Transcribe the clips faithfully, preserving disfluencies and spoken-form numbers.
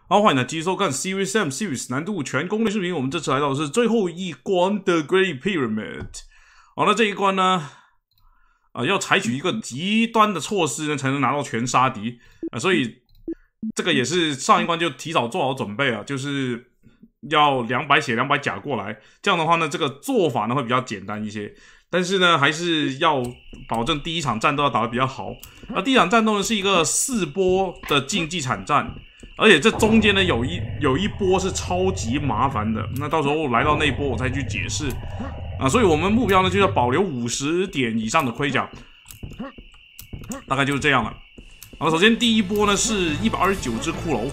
好，欢迎来继续收看 Series M Series 难度全攻略视频。我们这次来到的是最后一关的 Great Pyramid。好，那这一关呢，啊、呃，要采取一个极端的措施呢，才能拿到全杀敌啊、呃，所以这个也是上一关就提早做好准备啊，就是要两百血两百甲过来。这样的话呢，这个做法呢会比较简单一些。但是呢，还是要保证第一场战斗要打得比较好。而第一场战斗呢是一个四波的竞技场战。而且这中间呢有一有一波是超级麻烦的，那到时候来到那一波我再去解释啊。所以我们目标呢就要保留五十点以上的盔甲，大概就是这样了。好，首先第一波呢是一百二十九只骷髅，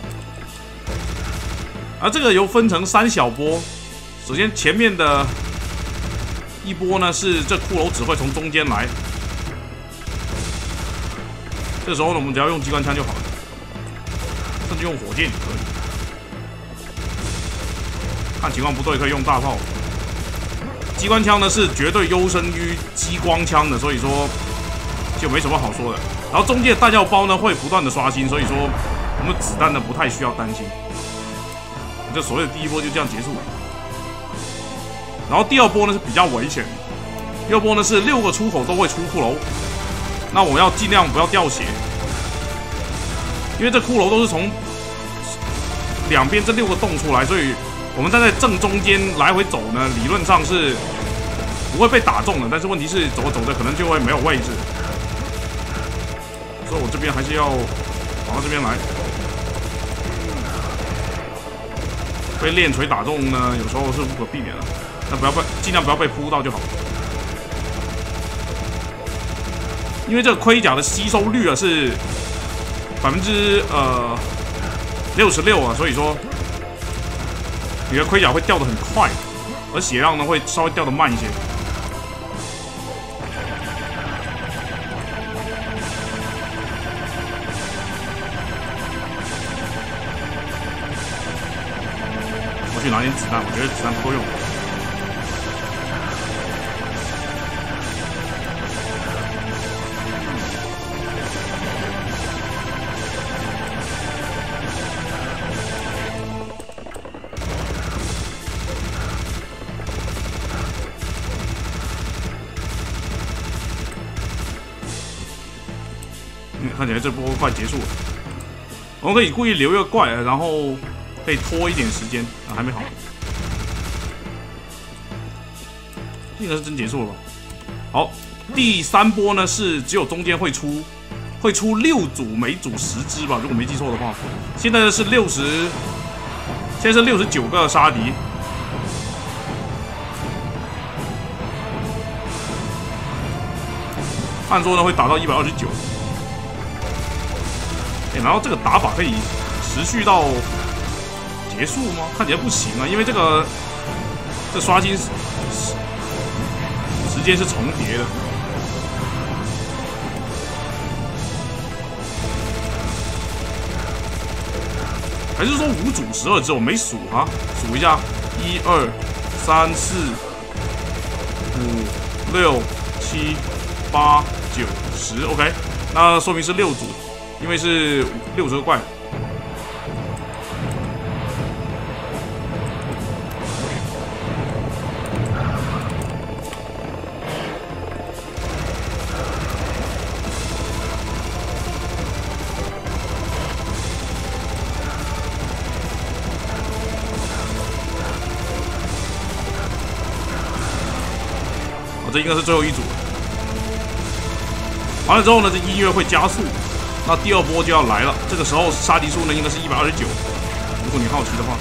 而这个由分成三小波。首先前面的一波呢是这骷髅只会从中间来，这时候呢我们只要用机关枪就好了。甚至用火箭也可以，看情况不对可以用大炮。机关枪呢是绝对优胜于激光枪的，所以说就没什么好说的。然后中间的弹药包呢会不断的刷新，所以说我们子弹呢不太需要担心。这所谓的第一波就这样结束了。然后第二波呢是比较危险，第二波呢是六个出口都会出骷髅，那我要尽量不要掉血。因为这骷髅都是从两边这六个洞出来，所以我们站在正中间来回走呢，理论上是不会被打中的。但是问题是走着走着可能就会没有位置，所以我这边还是要跑到这边来。被链锤打中呢，有时候是无可避免的，那不要被尽量不要被扑到就好。因为这个盔甲的吸收率啊是百分之呃六十六啊，所以说你的盔甲会掉得很快，而血量呢会稍微掉得慢一些。我去拿点子弹，我觉得子弹不够用。看起来这波快结束了，我们可以故意留一个怪，然后可以拖一点时间啊，还没好，这应该是真结束了吧？好，第三波呢是只有中间会出会出六组，每组十只吧，如果没记错的话。现在呢是六十，现在是六十九个杀敌。按说呢会打到一百二十九。欸、然后这个打法可以持续到结束吗？看起来不行啊，因为这个这刷新时间是重叠的。还是说五组十二只？我没数啊，数一下，一二三四五六七八九十 ，OK， 那说明是六组。因为是六十个怪，哦，这应该是最后一组。完了之后呢，这音乐会加速。那第二波就要来了，这个时候杀敌数呢应该是一百二十九，如果你好奇的话。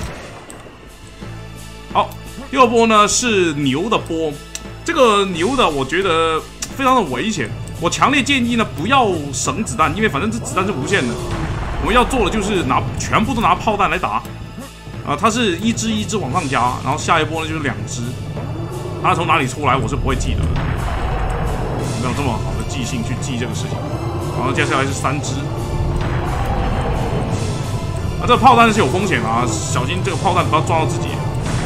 好，第二波呢是牛的波，这个牛的我觉得非常的危险，我强烈建议呢不要省子弹，因为反正这子弹是无限的。我们要做的就是拿全部都拿炮弹来打，啊、呃，它是一支一支往上加，然后下一波呢就是两支，它从哪里出来我是不会记得的，没有这么好的记性去记这个事情。然后接下来是三支，啊，这个炮弹是有风险啊，小心这个炮弹不要撞到自己。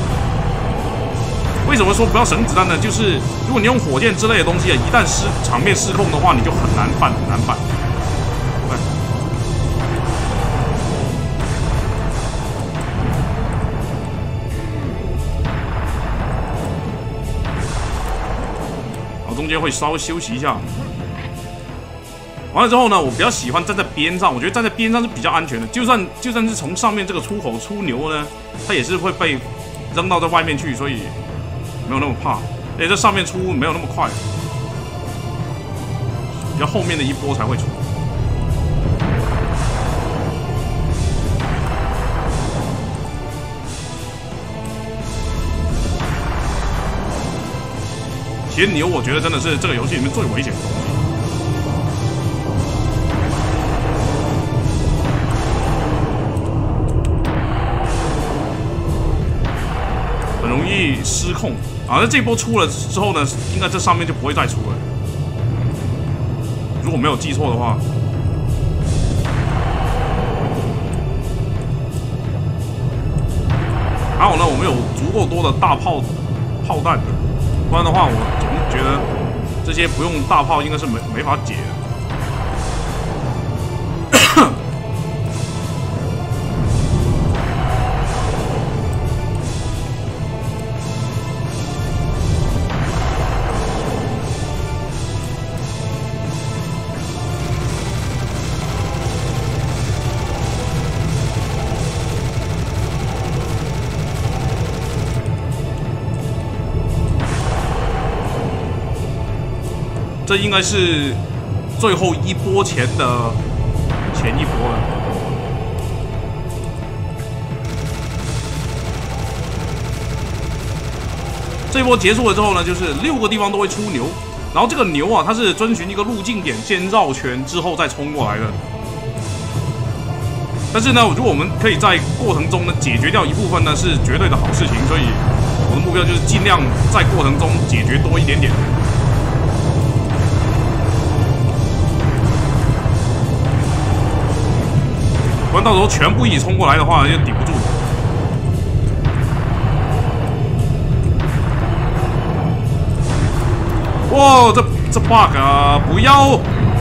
为什么说不要省子弹呢？就是如果你用火箭之类的东西啊，一旦失场面失控的话，你就很难办，很难办。对， 间会稍微休息一下。完了之后呢，我比较喜欢站在边上，我觉得站在边上是比较安全的。就算就算是从上面这个出口出牛呢，它也是会被扔到这外面去，所以没有那么怕。而且这上面出没有那么快，比较后面的一波才会出。其实牛，我觉得真的是这个游戏里面最危险的东西。很容易失控啊！那这一波出了之后呢，应该这上面就不会再出了。如果没有记错的话。还好呢，我们有足够多的大炮炮弹。不然的话，我总觉得这些不用大炮应该是没没法解的。这应该是最后一波前的前一波了。这一波结束了之后呢，就是六个地方都会出牛，然后这个牛啊，它是遵循一个路径点，先绕圈之后再冲过来的。但是呢，如果我们可以在过程中呢解决掉一部分呢，是绝对的好事情。所以我的目标就是尽量在过程中解决多一点点。不然到时候全部一起冲过来的话，就抵不住。哇，这这 bug 啊，不要！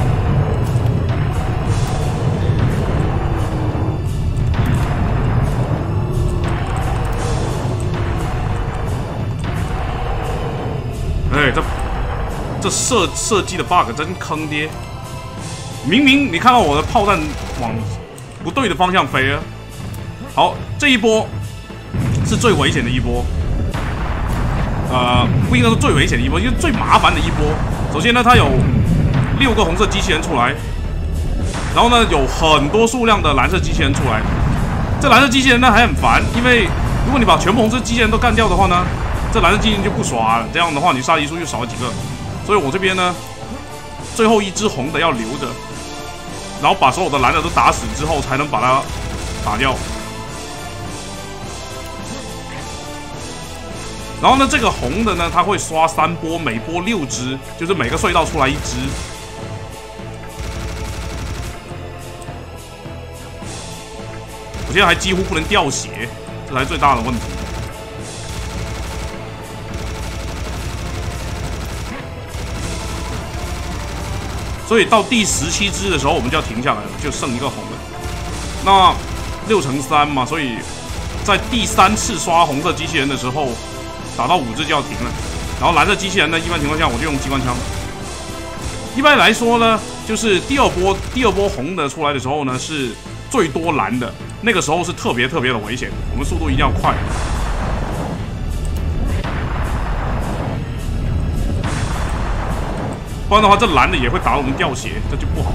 哎，这这设设计的 bug 真坑爹！明明你看到我的炮弹往不对的方向飞了。好，这一波是最危险的一波，呃，不应该说最危险的一波，就是最麻烦的一波。首先呢，它有六个红色机器人出来，然后呢，有很多数量的蓝色机器人出来。这蓝色机器人呢还很烦，因为如果你把全部红色机器人都干掉的话呢，这蓝色机器人就不刷了。这样的话，你杀敌数就少了几个。所以我这边呢，最后一只红的要留着。然后把所有的蓝的都打死之后，才能把它打掉。然后呢，这个红的呢，它会刷三波，每波六只，就是每个隧道出来一只。我现在还几乎不能掉血，这才是最大的问题。所以到第十七只的时候，我们就要停下来了，就剩一个红的。那六乘三嘛，所以在第三次刷红色机器人的时候，打到五只就要停了。然后蓝色机器人呢，一般情况下我就用机关枪。一般来说呢，就是第二波第二波红的出来的时候呢，是最多蓝的，那个时候是特别特别的危险，我们速度一定要快。不然的话，这蓝的也会打我们掉血，这就不好。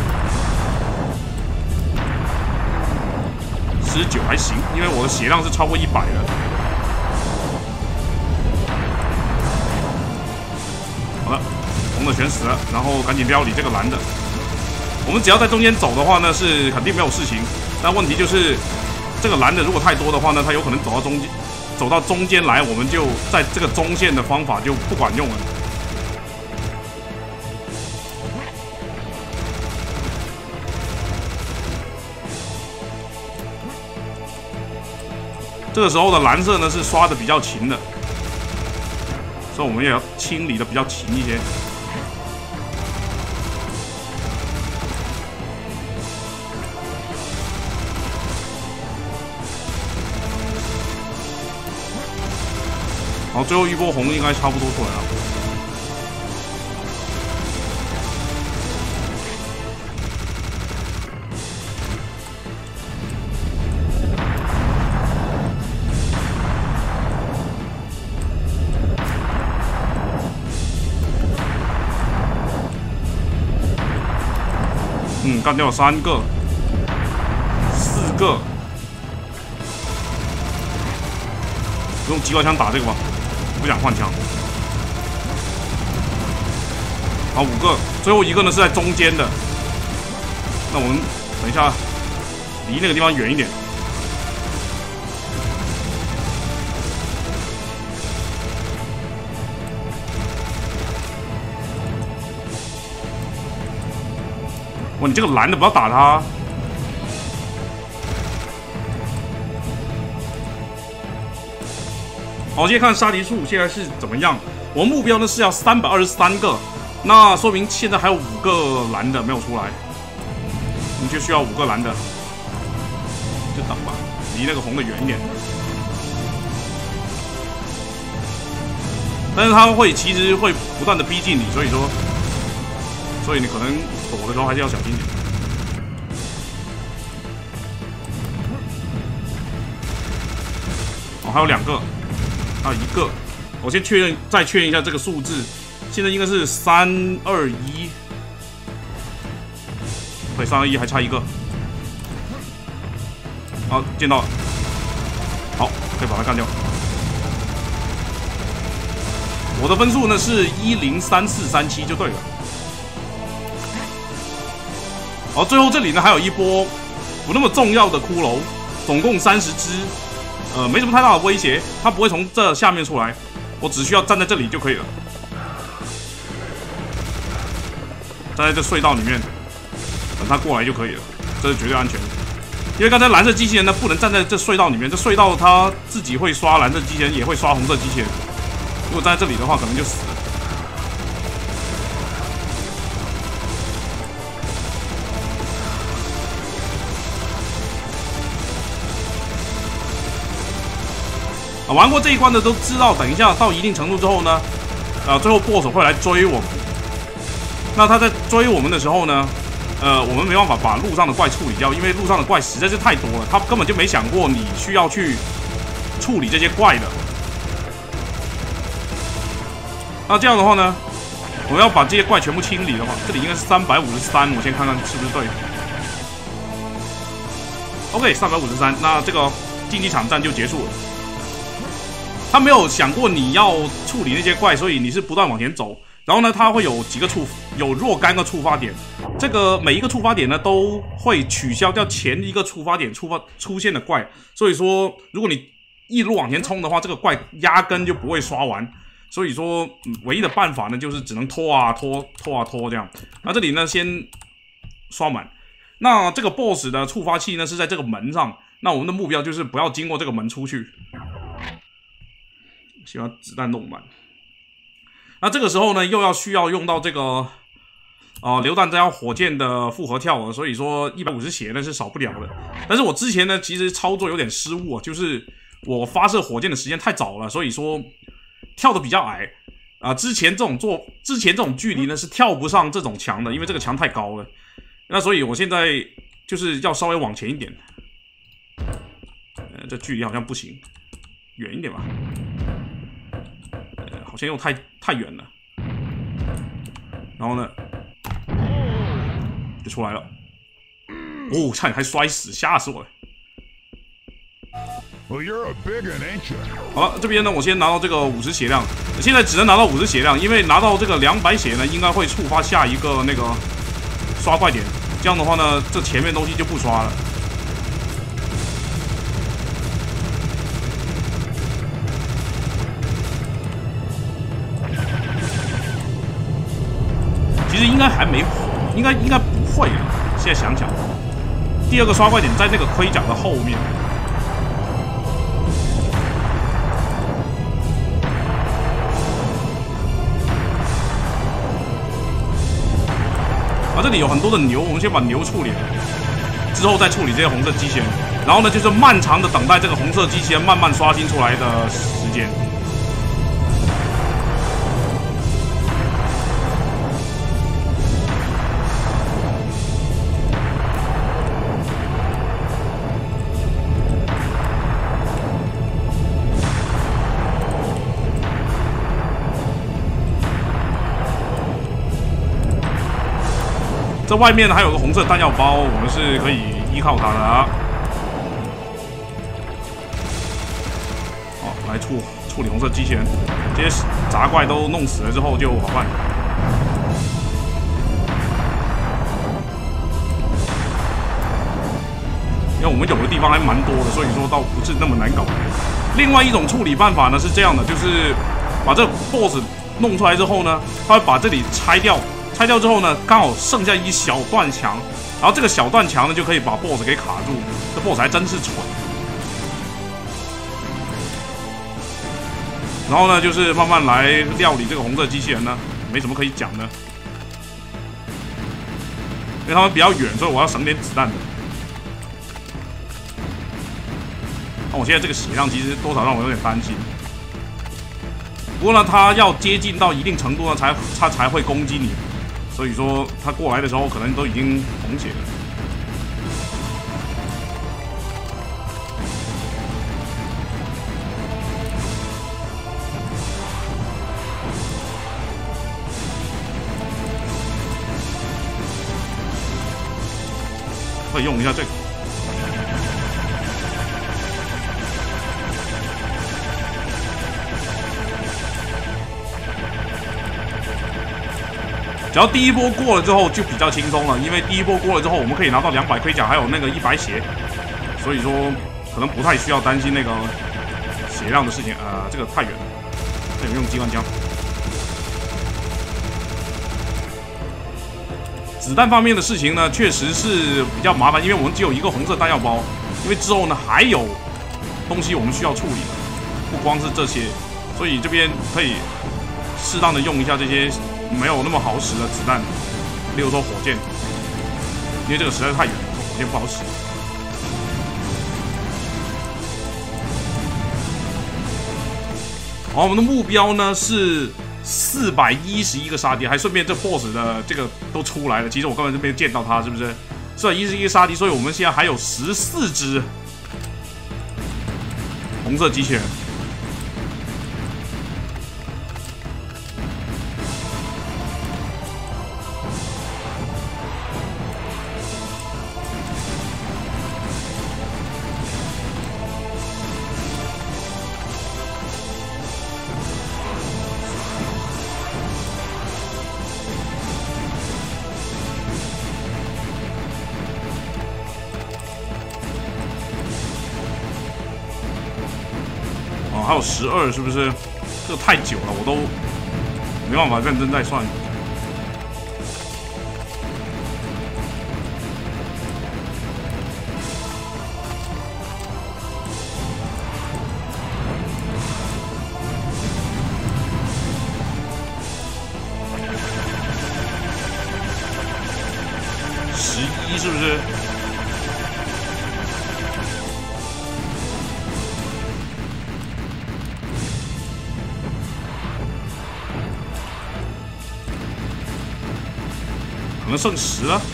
十九还行，因为我的血量是超过一百的。好了，红的全死了，然后赶紧撩理这个蓝的。我们只要在中间走的话呢，是肯定没有事情。但问题就是，这个蓝的如果太多的话呢，它有可能走到中间，走到中间来，我们就在这个中线的方法就不管用了。这个时候的蓝色呢是刷的比较勤的，所以我们也要清理的比较勤一些。好，最后一波红应该差不多出来了。 干掉了三个、四个。用机关枪打这个吧，不想换枪。好，五个，最后一个呢是在中间的。那我们等一下离那个地方远一点。哇，你这个蓝的不要打他。好，现在看杀敌数现在是怎么样？我们目标呢是要三百二十三个，那说明现在还有五个蓝的没有出来，我们就需要五个蓝的，就等吧，离那个红的远一点。但是他会其实会不断的逼近你，所以说，所以你可能躲的时候还是要小心点。哦，还有两个。啊，一个，我先确认，再确认一下这个数字，现在应该是三二一，对，三二一还差一个，好，见到了，好，可以把它干掉。我的分数呢是一零三四三七就对了。好，最后这里呢还有一波不那么重要的骷髅，总共三十只。呃，没什么太大的威胁，他不会从这下面出来，我只需要站在这里就可以了，站在这隧道里面，等他过来就可以了，这是绝对安全的。因为刚才蓝色机器人呢不能站在这隧道里面，这隧道它自己会刷蓝色机器人，也会刷红色机器人，如果站在这里的话，可能就死了。啊，玩过这一关的都知道，等一下到一定程度之后呢，呃，最后 B O S S 会来追我们。那他在追我们的时候呢，呃，我们没办法把路上的怪处理掉，因为路上的怪实在是太多了，他根本就没想过你需要去处理这些怪的。那这样的话呢，我要把这些怪全部清理的话，这里应该是三百五十三，我先看看是不是对。OK， 三百五十三，那这个竞技场战就结束了。他没有想过你要处理那些怪，所以你是不断往前走。然后呢，它会有几个触，有若干个触发点。这个每一个触发点呢，都会取消掉前一个触发点触发出现的怪。所以说，如果你一路往前冲的话，这个怪压根就不会刷完。所以说，嗯、唯一的办法呢，就是只能拖啊拖，拖啊拖这样。那这里呢，先刷满。那这个 B O S S 的触发器呢，是在这个门上。那我们的目标就是不要经过这个门出去。希望子弹弄满。那这个时候呢，又要需要用到这个呃榴弹加火箭的复活跳了，所以说一百五十血那是少不了的。但是我之前呢，其实操作有点失误啊，就是我发射火箭的时间太早了，所以说跳的比较矮啊、呃。之前这种做之前这种距离呢是跳不上这种墙的，因为这个墙太高了。那所以我现在就是要稍微往前一点，呃，这距离好像不行，远一点吧。呃，好像又太太远了。然后呢，就出来了。哦，差点还摔死，吓死我了。好了，这边呢，我先拿到这个五十血量，现在只能拿到五十血量，因为拿到这个两百血呢，应该会触发下一个那个刷怪点。这样的话呢，这前面东西就不刷了。其实应该还没，应该应该不会了。现在想想，第二个刷怪点在那个盔甲的后面。啊，这里有很多的牛，我们先把牛处理了，之后再处理这些红色机器人。然后呢，就是漫长的等待这个红色机器人慢慢刷新出来的时间。 这外面还有个红色弹药包，我们是可以依靠它的啊。好，来处处理红色机器人，这些杂怪都弄死了之后就好办。因为我们有的地方还蛮多的，所以说倒不是那么难搞。另外一种处理办法呢是这样的，就是把这 boss 弄出来之后呢，他会把这里拆掉，拆掉之后呢，刚好剩下一小段墙，然后这个小段墙呢就可以把 boss 给卡住。这 boss 还真是蠢。然后呢，就是慢慢来料理这个红色机器人呢，没什么可以讲的，因为他们比较远，所以我要省点子弹的。那我现在这个血量其实多少让我有点担心。不过呢，他要接近到一定程度呢，才他才会攻击你。所以说，他过来的时候可能都已经红血了。可以用一下这个。只要第一波过了之后就比较轻松了，因为第一波过了之后，我们可以拿到两百盔甲，还有那个一百血，所以说可能不太需要担心那个血量的事情。呃，这个太远了，这里用机关枪。子弹方面的事情呢，确实是比较麻烦，因为我们只有一个红色弹药包，因为之后呢还有东西我们需要处理，不光是这些，所以这边可以适当的用一下这些没有那么好使的子弹，例如说火箭，因为这个实在是太远了，火箭不好使。好，我们的目标呢是四百一十一个杀敌，还顺便这 boss 的这个都出来了。其实我根本就没有见到他，是不是？四百一十一个杀敌，所以我们现在还有十四只红色机器人。还有十二，是不是？这个太久了，我都没办法认真再算。十一，是不是？可能剩十了。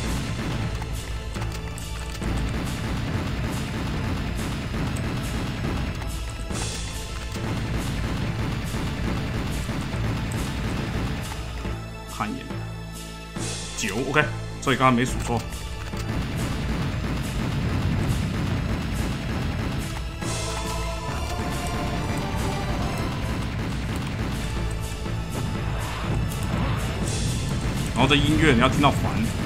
看一眼，九 ，OK， 所以刚刚没数错。然后这音乐你要听到烦。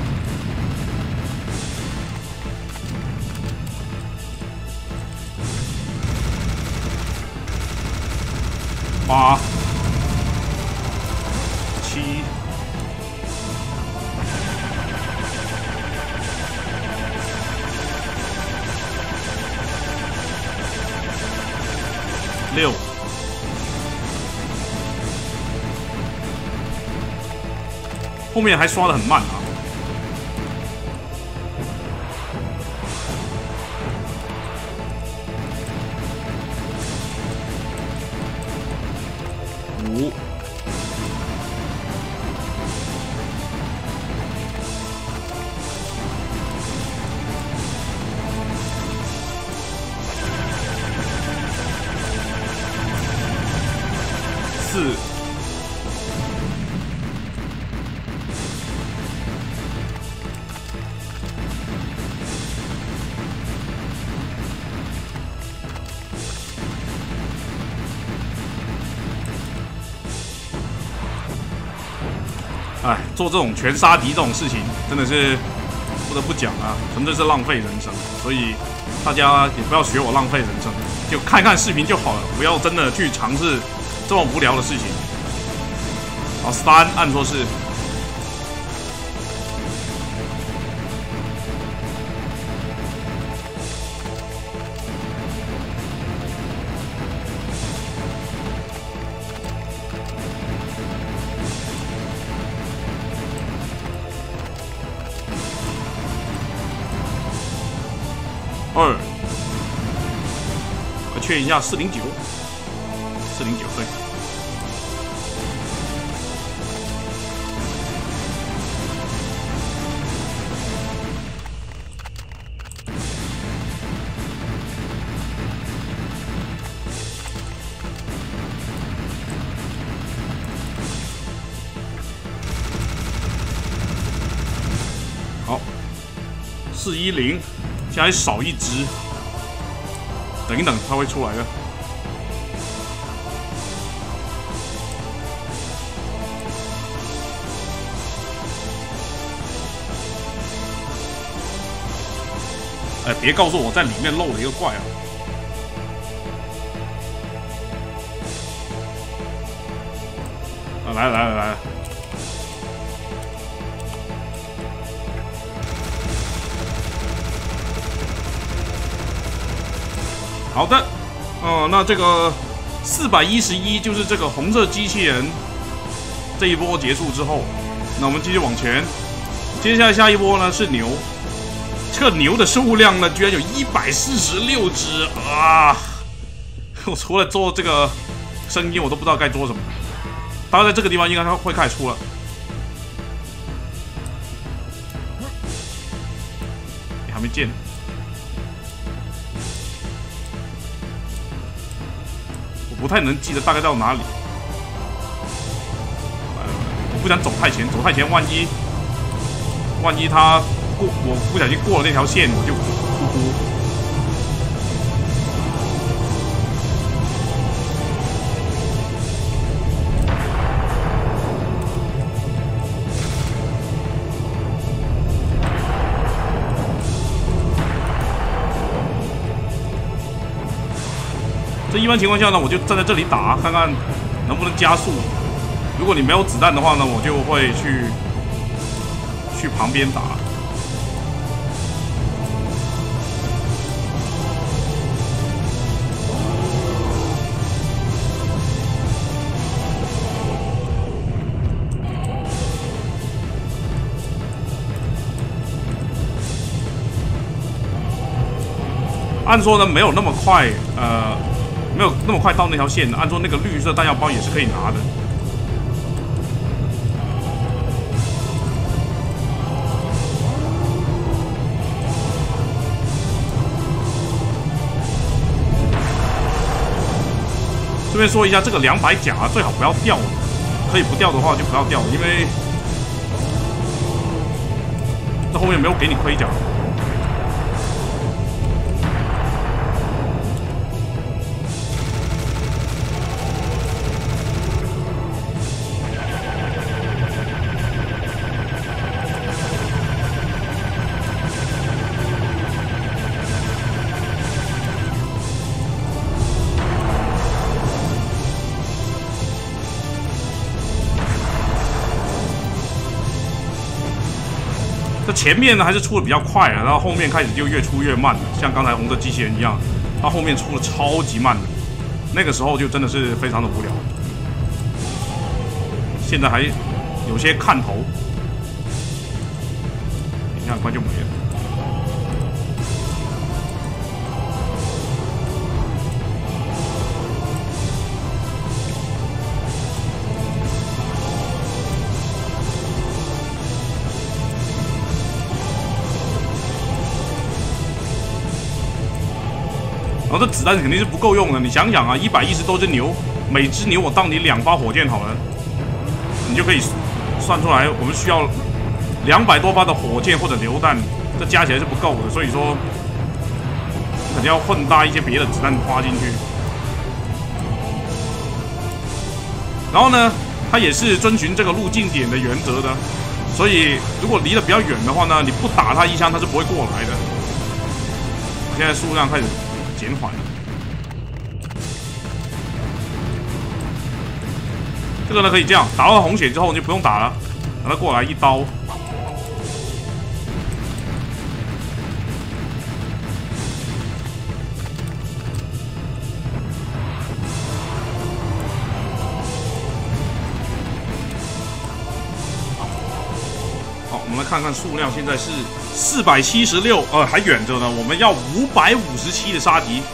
八、七、六。后面还刷得很慢啊！五、四。 哎，做这种全杀敌这种事情，真的是不得不讲啊，纯粹是浪费人生。所以大家也不要学我浪费人生，就看看视频就好了，不要真的去尝试这么无聊的事情。好，三按说是。 二，我确认一下，四零九，四零九对。好，四一零。 现在少一只，等一等，它会出来的。哎，别告诉我在里面漏了一个怪啊！啊，来了来了来了！ 好的，哦，那这个四百一十一就是这个红色机器人这一波结束之后，那我们继续往前。接下来下一波呢是牛，这个牛的数量呢居然有一百四十六只啊！我除了做这个声音，我都不知道该做什么。大概在这个地方应该会开始出了。你还没见。 不太能记得大概到哪里，我不想走太前，走太前万一万一他过，我不小心过了那条线，我就呼呼。这一般情况下呢，我就站在这里打，看看能不能加速。如果你没有子弹的话呢，我就会去去旁边打。按说呢，没有那么快，呃。 没有那么快到那条线，按说那个绿色弹药包也是可以拿的。顺便说一下，这个两百甲最好不要掉，可以不掉的话就不要掉，因为这后面没有给你盔甲。 这前面呢还是出的比较快啊，然后后面开始就越出越慢了，像刚才红色机器人一样，它后面出的超级慢的，那个时候就真的是非常的无聊。现在还有些看头，等一下很快就没了。 然后这子弹肯定是不够用的，你想想啊，一百一十多只牛，每只牛我当你两发火箭好了，你就可以算出来，我们需要两百多发的火箭或者榴弹，这加起来是不够的，所以说肯定要混搭一些别的子弹花进去。然后呢， 它也是遵循这个路径点的原则的。所以如果离得比较远的话呢，你不打它一枪，它是不会过来的。现在数量开始减缓了。这个呢可以这样，打到红血之后你就不用打了，等它过来一刀。好，我们来看看数量，现在是四百七十六，呃，还远着呢。我们要五百五十七的杀敌。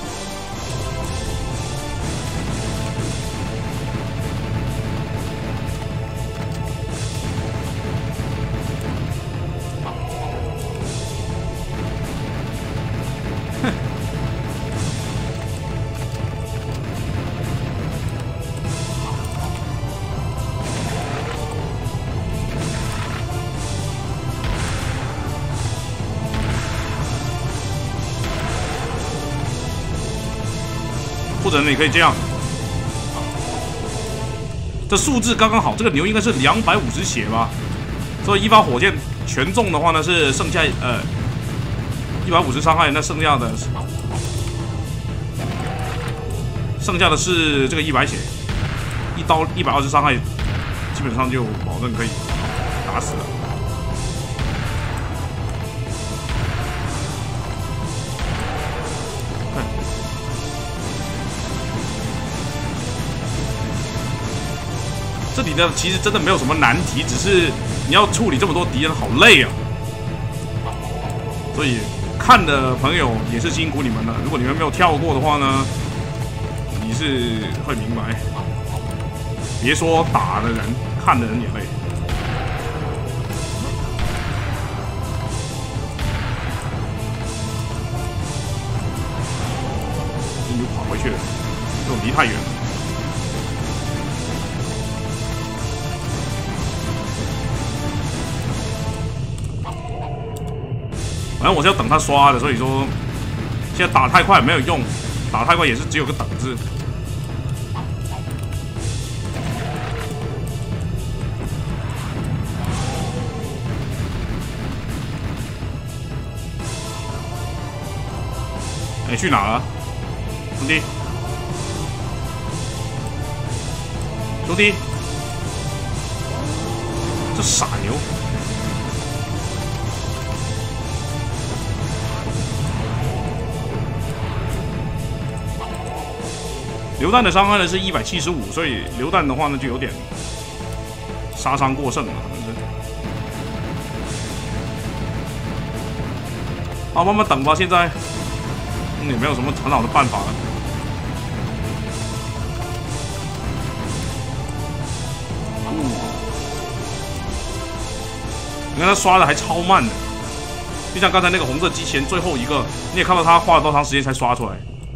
或者你可以这样，这数字刚刚好。这个牛应该是两百五十血吧，所以一发火箭全中的话呢，是剩下呃一百五十伤害，那剩下的剩下的是这个一百血，一刀一百二十伤害，基本上就保证可以打死了。这里呢，其实真的没有什么难题，只是你要处理这么多敌人，好累啊！所以看的朋友也是辛苦你们了。如果你们没有跳过的话呢，你是会明白。别说打的人，看的人也累。这牛跑回去了，这离太远了。反正我是要等他刷的，所以说现在打太快没有用，打太快也是只有个等字。哎，去哪了，兄弟？兄弟，这傻牛！榴弹的伤害呢是一百七十五，所以榴弹的话呢就有点杀伤过剩了，可能是。好，慢慢等吧。现在嗯也没有什么很好的办法了。嗯，你看他刷的还超慢的，就像刚才那个红色机器人最后一个，你也看到他花了多长时间才刷出来。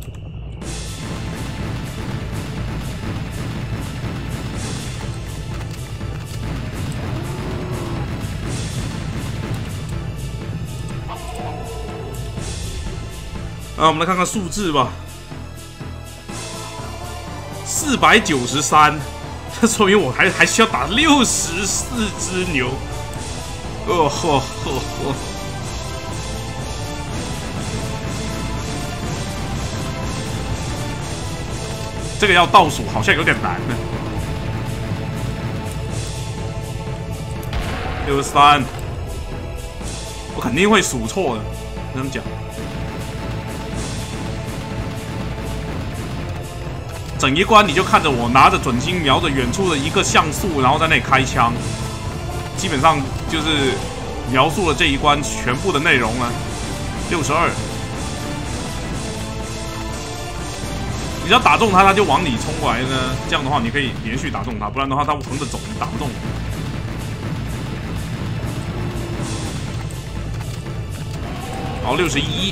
啊，我们来看看数字吧，四百九十三，这说明我还还需要打六十四只牛。哦吼吼吼！这个要倒数好像有点难呢。六十三，我肯定会数错的，这样讲。整一关你就看着我拿着准星瞄着远处的一个像素，然后在那里开枪，基本上就是描述了这一关全部的内容了。六十二，你只要打中他，他就往你冲过来呢。这样的话，你可以连续打中他，不然的话，他横着走，你打不中。好，六十一。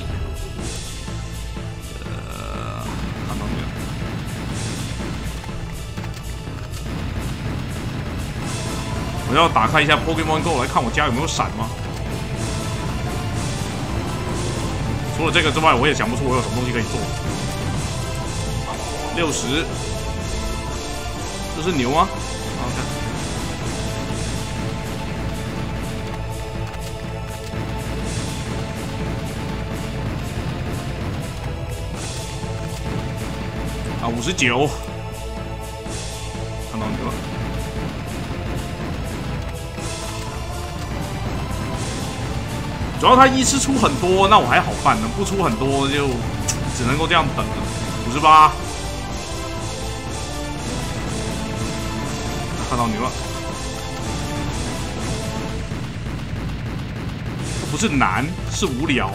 我要打开一下 Pokemon Go 来看我家有没有闪吗？除了这个之外，我也想不出我有什么东西可以做。六十，这是牛吗？啊， 啊，五十九，看到你了。主要他一次出很多，那我还好办呢；不出很多就只能够这样等了。五十八，看到你了。不是难，是无聊。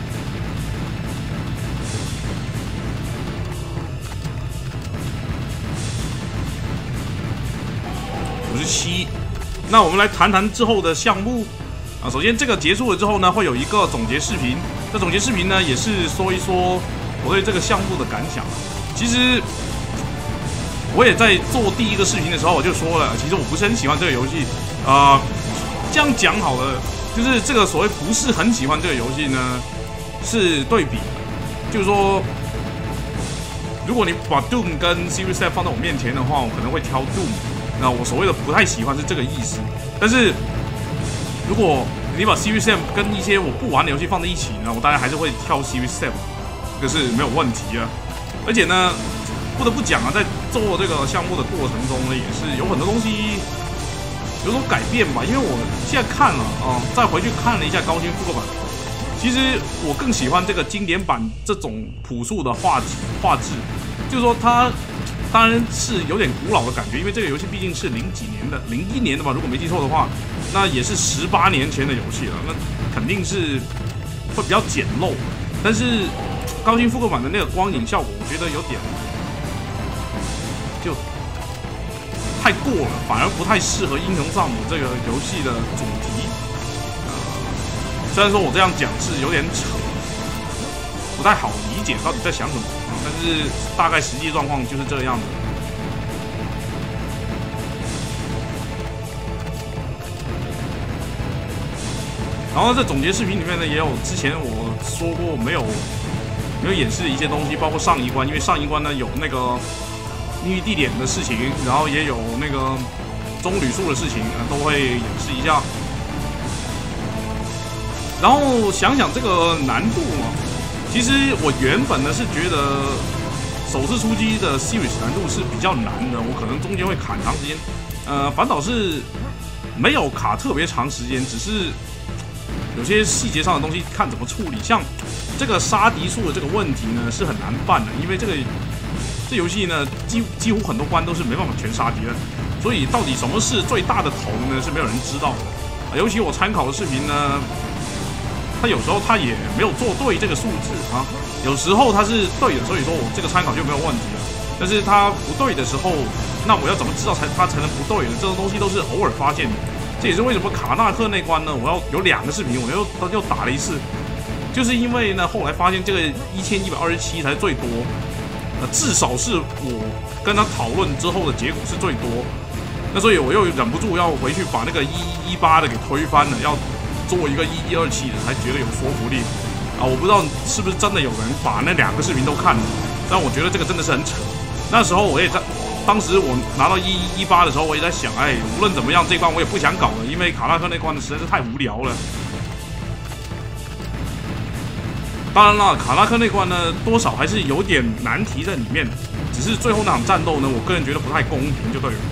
五十七，那我们来谈谈之后的项目啊。首先，这个结束了之后呢，会有一个总结视频。这总结视频呢，也是说一说我对这个项目的感想。其实，我也在做第一个视频的时候，我就说了，其实我不是很喜欢这个游戏。啊、呃，这样讲好了，就是这个所谓不是很喜欢这个游戏呢，是对比，就是说，如果你把 Doom 跟 Series F 放在我面前的话，我可能会挑 Doom。那我所谓的不太喜欢是这个意思，但是如果你把 Series M 跟一些我不玩的游戏放在一起呢，我大概还是会挑 Series M， 这个是没有问题啊。而且呢，不得不讲啊，在做这个项目的过程中呢，也是有很多东西有所改变吧。因为我现在看了啊、呃，再回去看了一下高清复刻版，其实我更喜欢这个经典版这种朴素的画质画质，就是说它。当然是有点古老的感觉，因为这个游戏毕竟是零几年的，零一年的吧，如果没记错的话，那也是十八年前的游戏了，那肯定是会比较简陋。但是高清复刻版的那个光影效果，我觉得有点就太过了，反而不太适合英雄萨姆这个游戏的主题。呃，虽然说我这样讲是有点扯，不太好理解到底在想什么。但是大概实际状况就是这样的。然后在总结视频里面呢，也有之前我说过没有没有演示的一些东西，包括上一关，因为上一关呢有那个秘密地点的事情，然后也有那个棕榈树的事情，都会演示一下。然后想想这个难度嘛。其实我原本呢是觉得首次出击的 Series 难度是比较难的，我可能中间会卡长时间。呃，反倒是没有卡特别长时间，只是有些细节上的东西看怎么处理。像这个杀敌数的这个问题呢是很难办的，因为这个这游戏呢几几乎很多关都是没办法全杀敌的，所以到底什么是最大的头呢是没有人知道的。尤其我参考的视频呢。他有时候他也没有做对这个数字啊，有时候他是对的，所以说我这个参考就没有问题了。但是他不对的时候，那我要怎么知道才他才能不对呢？这种东西都是偶尔发现的。这也是为什么卡纳克那关呢，我要有两个视频，我又又打了一次，就是因为呢后来发现这个一千一百二十七才是最多，呃，至少是我跟他讨论之后的结果是最多。那所以我又忍不住要回去把那个一一八的给推翻了，要。做一个一一二七的才觉得有说服力啊！我不知道是不是真的有人把那两个视频都看了，但我觉得这个真的是很扯。那时候我也在，当时我拿到一一一八的时候，我也在想，哎，无论怎么样，这关我也不想搞了，因为卡纳克那关实在是太无聊了。当然了，卡纳克那关呢，多少还是有点难题在里面，只是最后那场战斗呢，我个人觉得不太公平，就对了。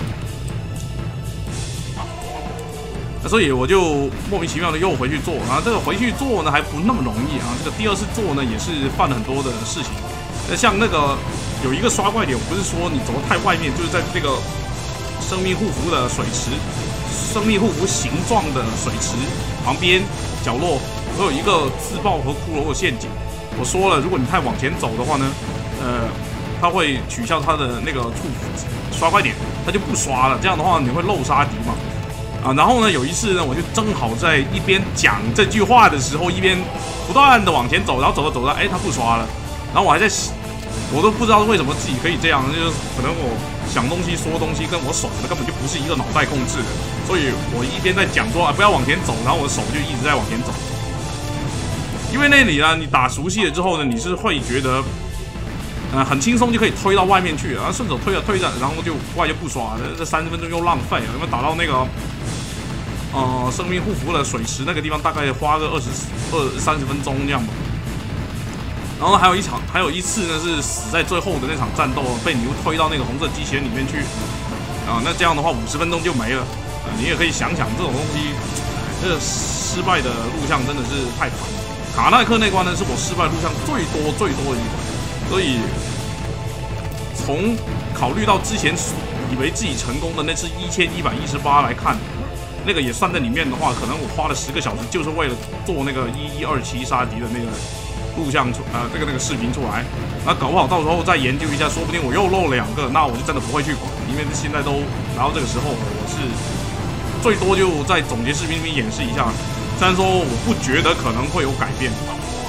所以我就莫名其妙的又回去做啊，这个回去做呢还不那么容易啊。这个第二次做呢也是犯了很多的事情。那像那个有一个刷怪点，我不是说你走得太外面，就是在这个生命护符的水池、生命护符形状的水池旁边角落，会有一个自爆和骷髅的陷阱。我说了，如果你太往前走的话呢，呃，它会取消它的那个触刷怪点，它就不刷了。这样的话你会漏杀敌嘛？啊，然后呢，有一次呢，我就正好在一边讲这句话的时候，一边不断的往前走，然后走着走着，哎，他不刷了，然后我还在，我都不知道为什么自己可以这样，就是可能我想东西说东西跟我手的根本就不是一个脑袋控制的，所以我一边在讲说啊不要往前走，然后我的手就一直在往前走，因为那里呢，你打熟悉了之后呢，你是会觉得呃，很轻松就可以推到外面去，然后顺手推着推着，然后就怪就不刷，这这三十分钟又浪费了。有没有打到那个呃生命护符的水池那个地方，大概花个二十二三十分钟这样吧。然后还有一场，还有一次呢是死在最后的那场战斗，被牛推到那个红色机器人里面去啊，那这样的话五十分钟就没了。呃，你也可以想想这种东西，这失败的录像真的是太烦了。卡耐克那关呢是我失败录像最多最多的一关。所以，从考虑到之前以为自己成功的那次一千一百一十八来看，那个也算在里面的话，可能我花了十个小时，就是为了做那个一一二七杀敌的那个录像出，呃，这个那个视频出来。那搞不好到时候再研究一下，说不定我又漏了两个，那我就真的不会去管，因为现在都然后这个时候，我是最多就在总结视频里面演示一下。虽然说我不觉得可能会有改变。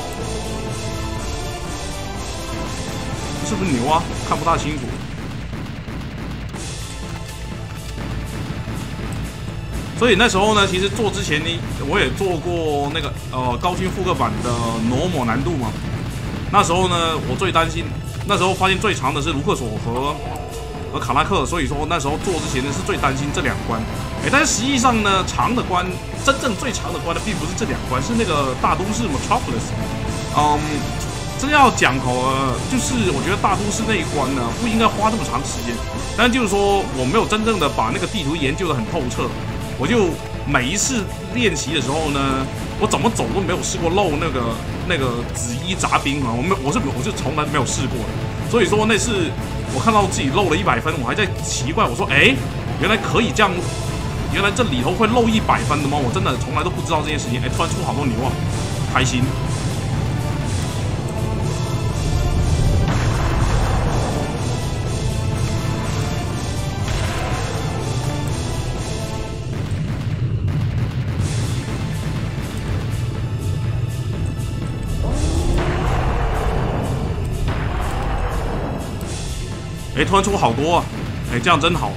是不是牛啊？看不大清楚。所以那时候呢，其实做之前呢，我也做过那个呃高清复刻版的挪摩难度嘛。那时候呢，我最担心，那时候发现最长的是卢克索和和卡拉克，所以说那时候做之前呢是最担心这两关。哎，但是实际上呢，长的关，真正最长的关呢，并不是这两关，是那个大都市 Metropolis。嗯。真要讲哦，就是我觉得大都市那一关呢，不应该花这么长时间。但就是说，我没有真正的把那个地图研究得很透彻，我就每一次练习的时候呢，我怎么走都没有试过漏那个那个紫衣杂兵啊，我没我是我是从来没有试过的。所以说那次我看到自己漏了一百分，我还在奇怪，我说哎，原来可以这样，原来这里头会漏一百分的吗？我真的从来都不知道这件事情。哎，突然出好多牛啊，开心。哎，突然出好多啊！哎，这样真好。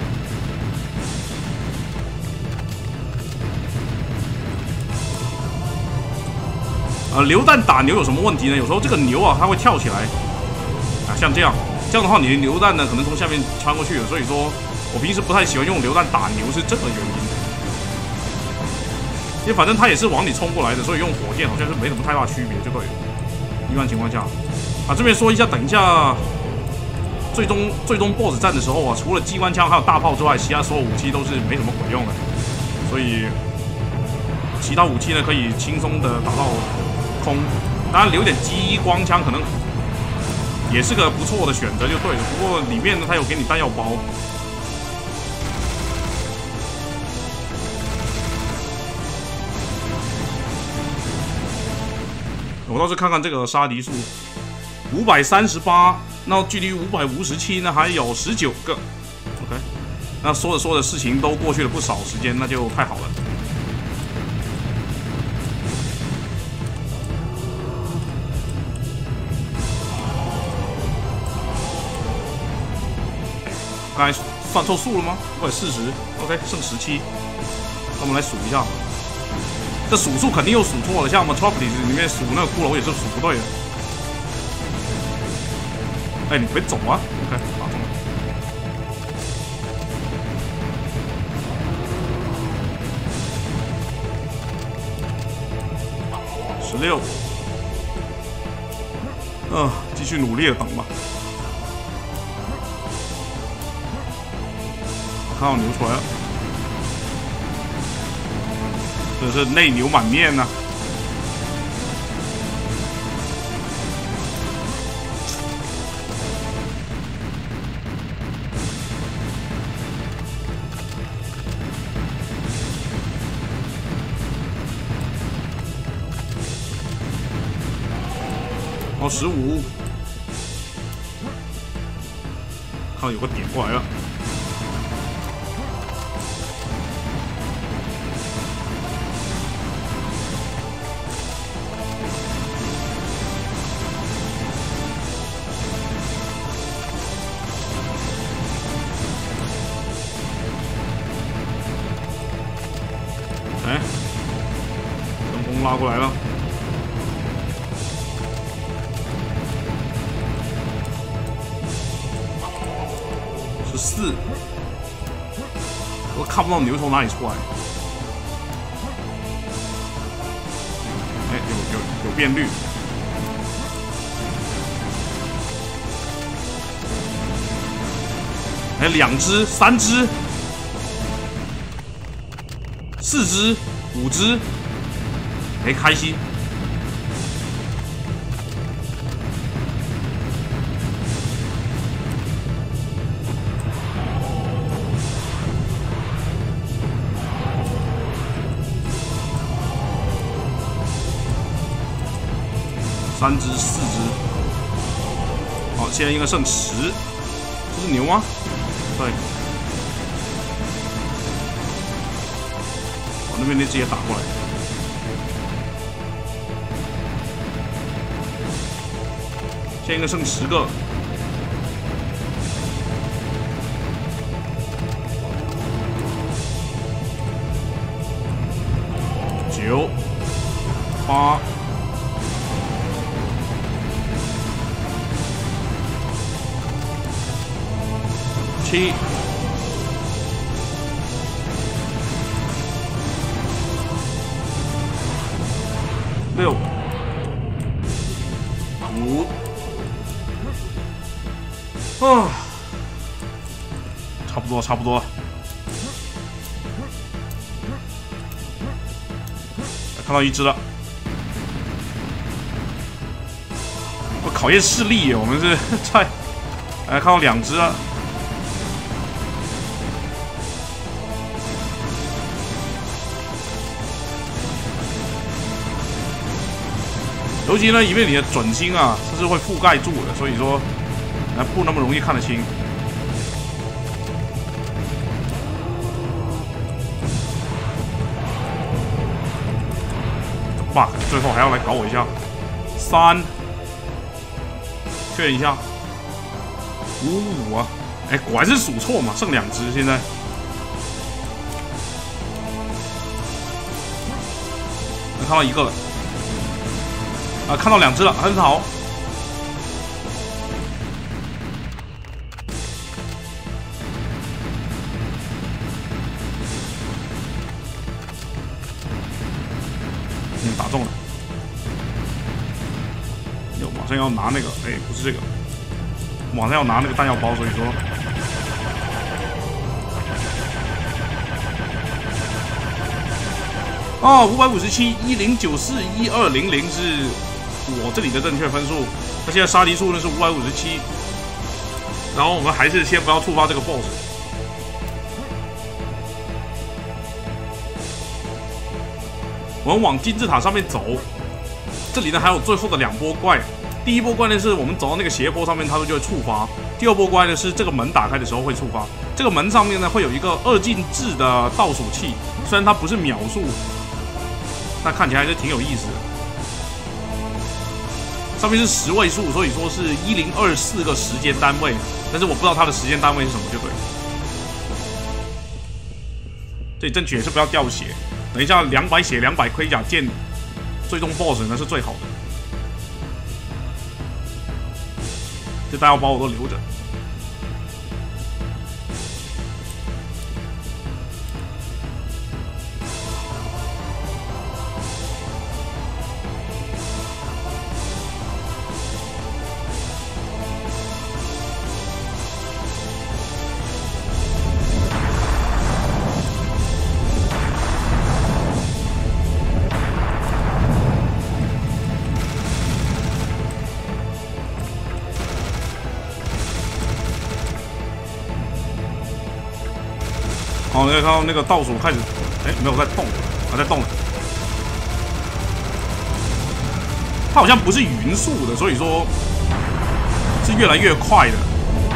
呃，榴弹打牛有什么问题呢？有时候这个牛啊，它会跳起来啊，像这样，这样的话，你的榴弹呢可能从下面穿过去了。所以说我平时不太喜欢用榴弹打牛，是这个原因。因为反正它也是往里冲过来的，所以用火箭好像是没什么太大区别，就对了。一般情况下，啊，这边说一下，等一下。最终最终 B O S S 战的时候啊，除了机关枪还有大炮之外，其他所有武器都是没什么鬼用的，所以其他武器呢可以轻松的打到空。当然留点激光枪可能也是个不错的选择，就对了。不过里面呢，它有给你弹药包。我倒是看看这个杀敌数，五百三十八。那距离五百五十七呢还有十九个 ，OK， 那说着说着事情都过去了不少时间，那就太好了。刚才算错数了吗？五百四十 ，OK， 剩十七。那我们来数一下，这数数肯定又数错了，像我们 Metropolis 里面数那个骷髅也是数不对的。哎，你别走啊 ！OK， 打中了。十六。啊，继续努力的等吧。看到牛出来了，这是内牛满面呐、啊。哦，十五，看到有个点过来了。哎，成功拉过来了。 十四，我看不到牛从哪里出来。哎，有有有变绿。哎，两只、三只、四只、五只，哎，开心。 三只、四只，好，现在应该剩十。这是牛吗？对。哦，那边那只也打过来。现在应该剩十个。九、八。 七、六、五，啊，差不多，差不多。看到一只了，我考验视力耶，我们是在，哎，看到两只了。 尤其呢，因为你的准星啊，它是会覆盖住的，所以说，呃，不那么容易看得清。bug 最后还要来搞我一下。三，确认一下，五五啊，哎，果然是数错嘛，剩两只现在。能看到一个了。 啊，看到两只了，很好。嗯，打中了。有马上要拿那个，哎，不是这个，马上要拿那个弹药包，所以说。哦，五百五十七，一零九四，一二零零是。 我这里的正确分数，那现在杀敌数呢是五百五十七，然后我们还是先不要触发这个 B O S S。我们往金字塔上面走，这里呢还有最后的两波怪。第一波怪呢是我们走到那个斜坡上面，它就会触发；第二波怪呢是这个门打开的时候会触发。这个门上面呢会有一个二进制的倒数器，虽然它不是秒数，但看起来还是挺有意思的。 上面是十位数，所以说是一零二四个时间单位，但是我不知道它的时间单位是什么，就对了。这里争取也是不要掉血，等一下两百血、两百盔甲剑，最终 B O S S 呢是最好的。这弹药包我都留着。 好，你可以看到那个倒数开始，哎，没有在动，啊，在动了。它好像不是匀速的，所以说是越来越快的，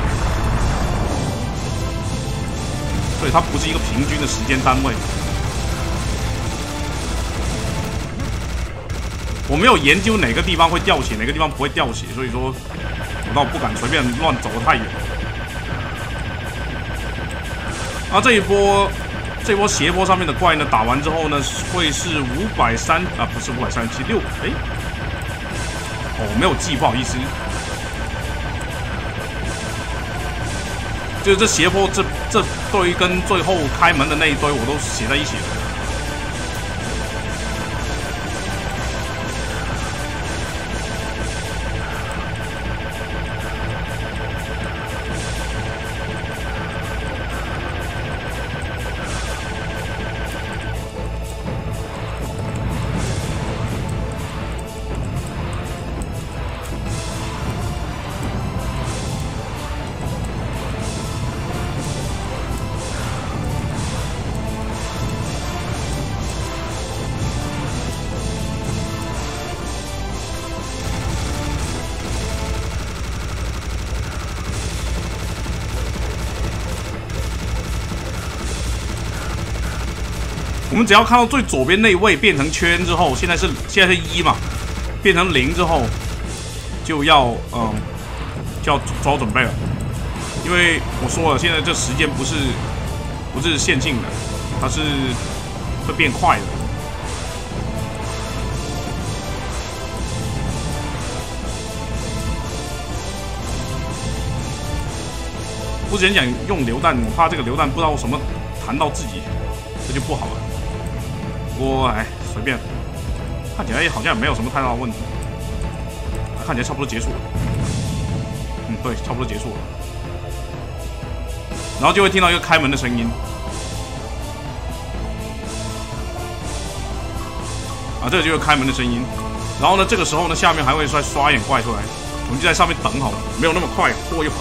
所以它不是一个平均的时间单位。我没有研究哪个地方会掉血，哪个地方不会掉血，所以说我倒不敢随便乱走得太远。 啊，这一波，这一波斜坡上面的怪呢，打完之后呢，会是五百三啊，不是五百三十七，六哎，哦，我没有记，不好意思。 就是这斜坡这这堆跟最后开门的那一堆，我都写在一起了。我们只要看到最左边那一位变成圈之后，现在是现在是一嘛，变成零之后，就要嗯就要做好准备了，因为我说了，现在这时间不是不是线性的，它是会变快的。我之前讲用榴弹，我怕这个榴弹不知道什么弹到自己，这就不好了。不过哎，随便，看起来好像也没有什么太大的问题，看起来差不多结束了。嗯，对，差不多结束了。然后就会听到一个开门的声音。啊，这个就是开门的声音。然后呢，这个时候呢，下面还会刷刷一点怪出来，我们就在上面等好了，没有那么快，过一会儿。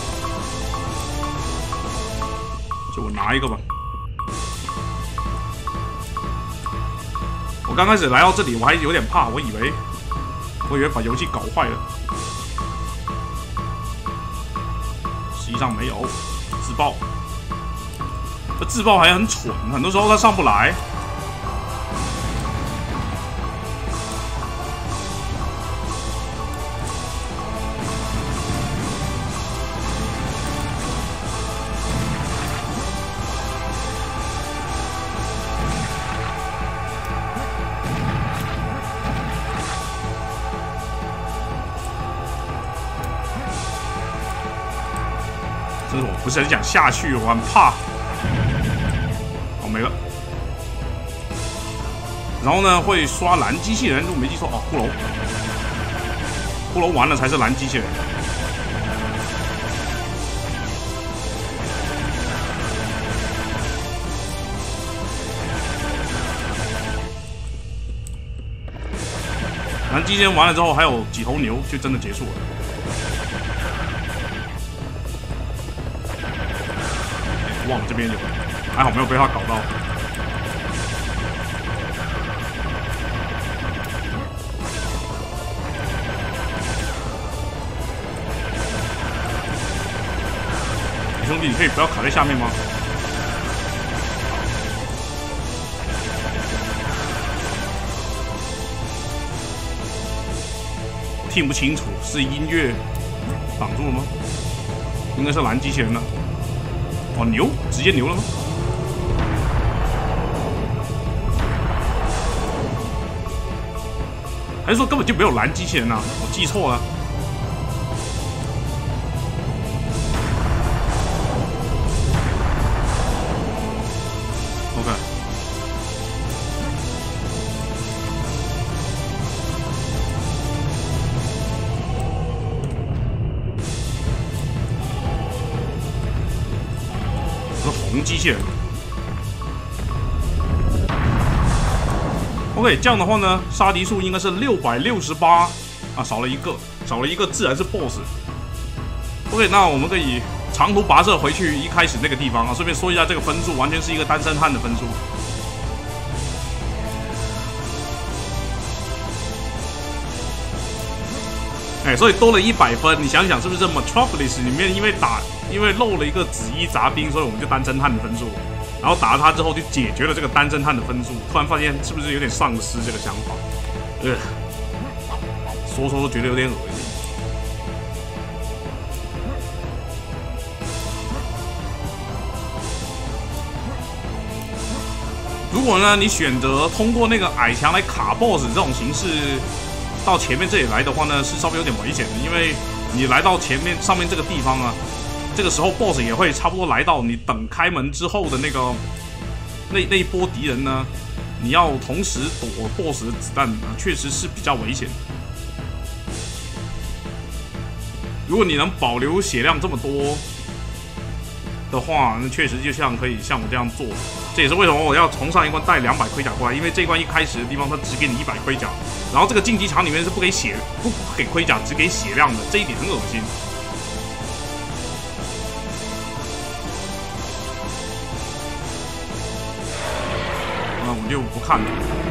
就我拿一个吧。我刚开始来到这里，我还有点怕，我以为，我以为把游戏搞坏了，实际上没有。自爆，这自爆还很蠢，很多时候他上不来。这是我不是很想下去，我很怕。哦，没了。然后呢，会刷蓝机器人，如果没记错，哦，骷髅，骷髅完了才是蓝机器人。蓝机器人完了之后，还有几头牛，就真的结束了。忘了这边有，还好没有被他搞到。兄弟，你可以不要卡在下面吗？听不清楚，是音乐挡住了吗？应该是蓝机器人了。哦，牛，直接牛了吗？还是说根本就没有蓝机器人啊？我记错了。OK。红机器人 ，OK， 这样的话呢，杀敌数应该是六百六十八啊，少了一个，少了一个自然是 BOSS。OK， 那我们可以长途跋涉回去一开始那个地方啊，顺便说一下这个分数，完全是一个单身汉的分数。哎，所以多了一百分，你想想是不是 Metropolis 里面因为打因为漏了一个紫衣杂兵，所以我们就单侦探的分数，然后打了他之后就解决了这个单侦探的分数，突然发现是不是有点丧失这个想法？呃，说说都觉得有点恶心。如果呢，你选择通过那个矮墙来卡 B O S S 这种形式。到前面这里来的话呢，是稍微有点危险的，因为你来到前面上面这个地方啊， 这个时候 B O S S 也会差不多来到你等开门之后的那个那那一波敌人呢，你要同时躲 B O S S 的子弹，确实是比较危险。如果你能保留血量这么多的话，那确实就像可以像我这样做。这也是为什么我要从上一关带两百盔甲过来，因为这一关一开始的地方它只给你一百盔甲，然后这个竞技场里面是不给血不给盔甲，只给血量的，这一点很恶心。那我就不看了。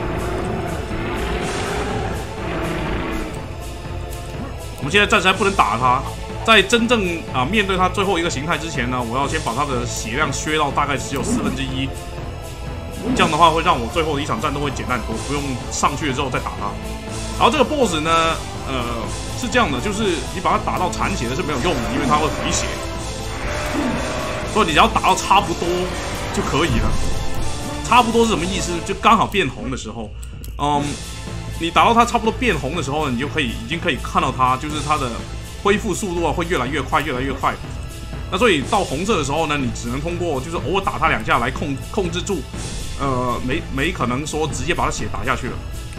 我们现在暂时还不能打他，在真正啊面对他最后一个形态之前呢，我要先把他的血量削到大概只有四分之一，这样的话会让我最后的一场战斗会简单很多，不用上去了之后再打他。然后这个 B O S S 呢，呃，是这样的，就是你把他打到残血的是没有用的，因为他会回血，所以你只要打到差不多就可以了。差不多是什么意思？就刚好变红的时候，嗯。你打到它差不多变红的时候，你就可以已经可以看到它，就是它的恢复速度啊会越来越快，越来越快。那所以到红色的时候呢，你只能通过就是偶尔打它两下来控控制住，呃，没没可能说直接把它血打下去了。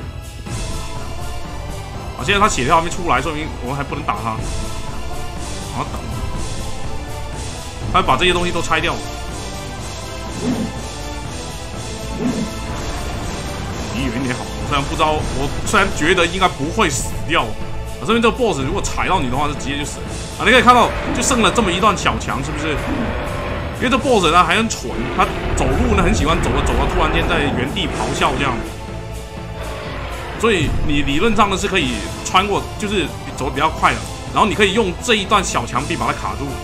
啊，现在它血条还没出来，说明我们还不能打它。好，等，他会把这些东西都拆掉。离远一点好。虽然不知道，我虽然觉得应该不会死掉，啊，这边这个 B O S S 如果踩到你的话，是直接就死了啊！你可以看到，就剩了这么一段小墙，是不是？因为这 B O S S 呢还很蠢，他走路呢很喜欢走着走着，突然间在原地咆哮这样，所以你理论上呢是可以穿过，就是走得比较快的，然后你可以用这一段小墙壁把它卡住。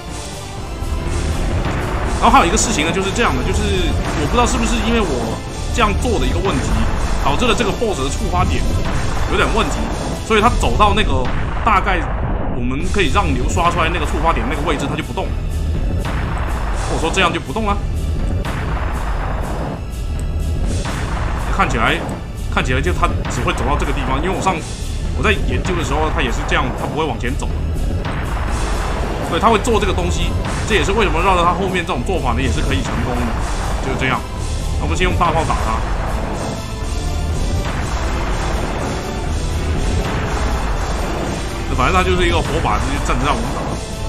然后还有一个事情呢，就是这样的，就是我不知道是不是因为我这样做的一个问题。导致了这个 B O S S 的触发点有点问题，所以他走到那个大概我们可以让流刷出来那个触发点那个位置，他就不动。我说这样就不动了，看起来看起来就他只会走到这个地方，因为我上我在研究的时候，他也是这样，他不会往前走，所以他会做这个东西，这也是为什么绕着他后面这种做法呢，也是可以成功的，就是这样。那我们先用大炮打他。反正他就是一个火把，直接站着让我们打。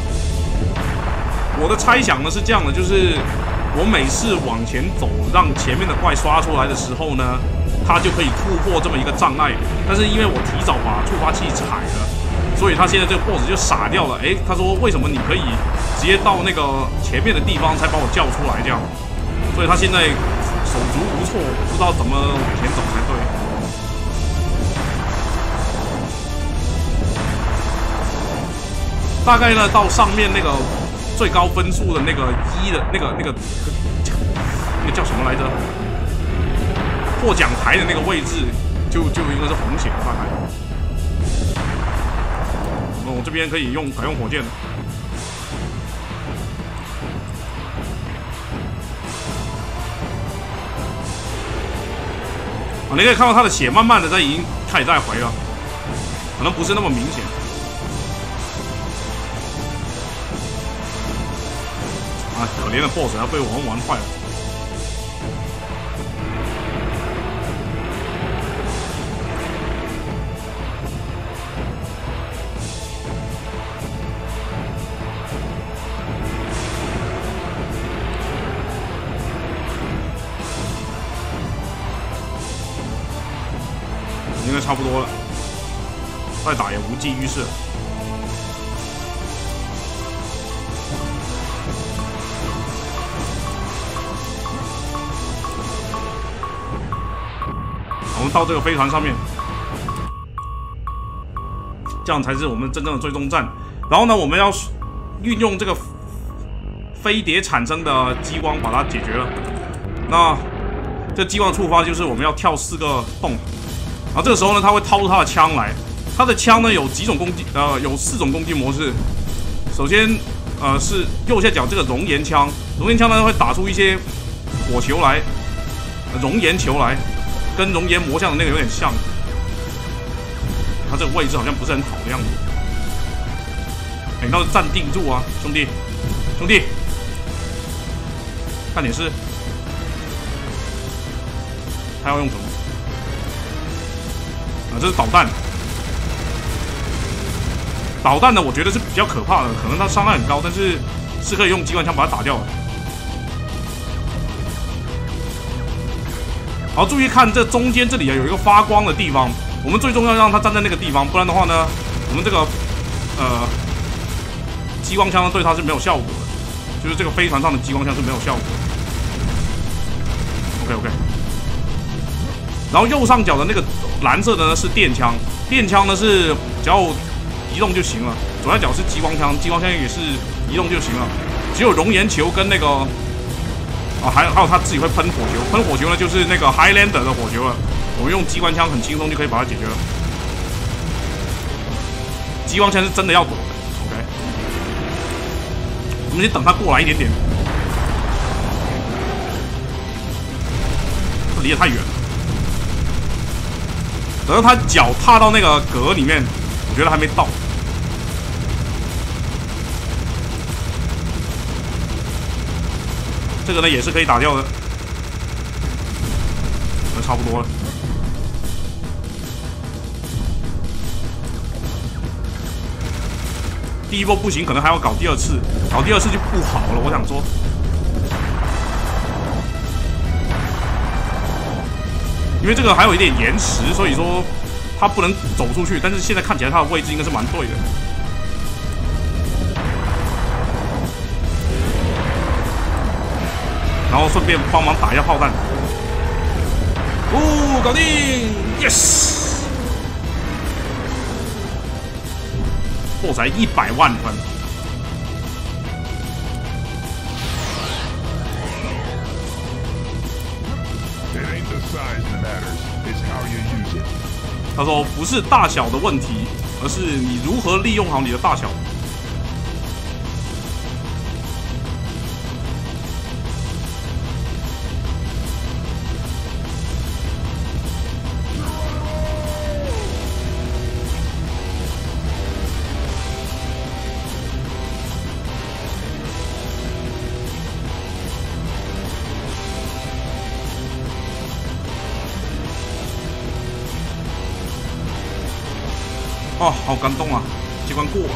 我的猜想呢是这样的，就是我每次往前走，让前面的怪刷出来的时候呢，他就可以突破这么一个障碍。但是因为我提早把触发器踩了，所以他现在这个 B O S S 就傻掉了。哎，他说为什么你可以直接到那个前面的地方才把我叫出来这样？所以他现在手足无措，不知道怎么往前走才对。大概呢，到上面那个最高分数的那个一的那个那个那个叫什么来着？获奖台的那个位置，就就应该是红血的大概。那我这边可以用改用火箭。啊，你可以看到他的血慢慢的在已经开始在回了，可能不是那么明显。啊，可怜的 B O S S 要被我们玩坏了。应该差不多了，再打也无济于事。我们到这个飞船上面，这样才是我们真正的最终战。然后呢，我们要运用这个飞碟产生的激光把它解决了。那这激光触发就是我们要跳四个洞，然后这个时候呢，他会掏出他的枪来。他的枪呢有几种攻击，呃，有四种攻击模式。首先，呃，是右下角这个熔岩枪，熔岩枪呢会打出一些火球来，熔岩球来。跟熔岩魔像的那个有点像，他这个位置好像不是很好的样子。哎，你倒是站定住啊，兄弟！ 兄弟，看点事，他要用什么？啊，这是导弹。导弹呢，我觉得是比较可怕的，可能它伤害很高，但是是可以用机关枪把它打掉的。好，注意看这中间这里啊有一个发光的地方，我们最重要让它站在那个地方，不然的话呢，我们这个呃激光枪对它是没有效果的，就是这个飞船上的激光枪是没有效果的。OK OK。然后右上角的那个蓝色的呢是电枪，电枪呢是只要移动就行了，左下角是激光枪，激光枪也是移动就行了。只有熔岩球跟那个啊，还有还有他自己会喷火球，喷火球呢就是那个 Highlander 的火球了。我们用机关枪很轻松就可以把它解决了。激光枪是真的要躲的 ，OK。我们先等他过来一点点，这离得太远了。等到他脚踏到那个格里面，我觉得还没到。这个呢也是可以打掉的，那差不多了。第一波不行，可能还要搞第二次，搞第二次就不好了。我想说，因为这个还有一点延迟，所以说他不能走出去。但是现在看起来他的位置应该是蛮对的。然后顺便帮忙打一下炮弹。哦，搞定 ，yes！ 破财一百万分。他说不是大小的问题，而是你如何利用好你的大小。哦，好感动啊！机关过了。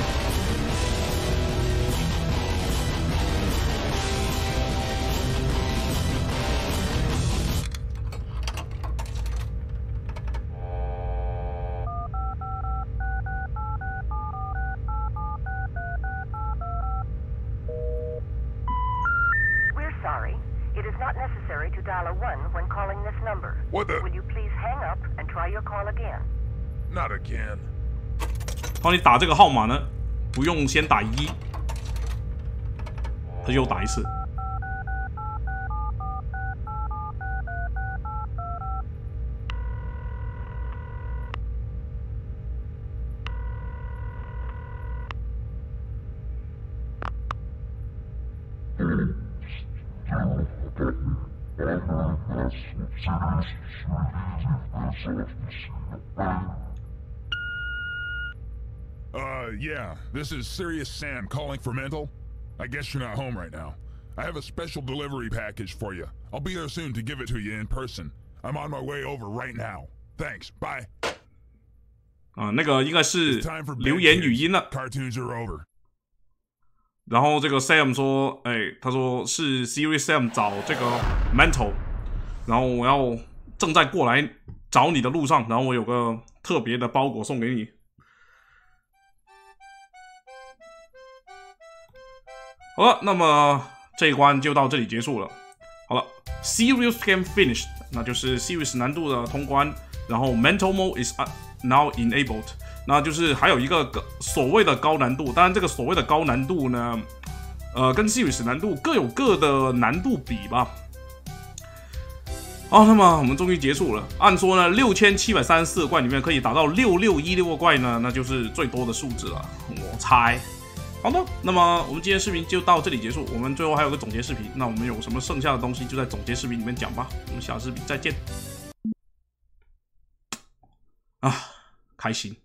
We're sorry. It is not necessary to dial a one when calling this number. What the? Will you please hang up and try your call again? Not again. 帮你打这个号码呢，不用先打一，他又打一次。 Uh, yeah, this is Serious Sam calling for Mental. I guess you're not home right now. I have a special delivery package for you. I'll be there soon to give it to you in person. I'm on my way over right now. Thanks, bye. 啊，那个应该是留言语音了。 Cartoons are over. 然后这个 Sam 说，哎，他说是 Serious Sam 找这个 Mental， 然后我要正在过来找你的路上，然后我有个特别的包裹送给你。好了，那么这一关就到这里结束了。好了 ，Serious Game finished， 那就是 Serious 难度的通关，然后 Mental Mode is now enabled， 那就是还有一个所谓的高难度。当然，这个所谓的高难度呢，呃，跟 Serious 难度各有各的难度比吧。好，那么我们终于结束了。按说呢，六千七百三十四个怪里面可以打到六六一六个怪呢，那就是最多的数字了。我猜。好的，那么我们今天视频就到这里结束。我们最后还有个总结视频，那我们有什么剩下的东西就在总结视频里面讲吧。我们下视频再见。啊，开心。